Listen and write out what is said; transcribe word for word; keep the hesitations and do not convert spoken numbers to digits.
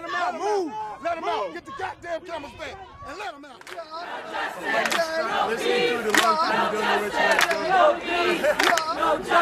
Let him out. Move. Let him out. Get the goddamn cameras back and let him out. Listening through the long time, you don't know which way to go.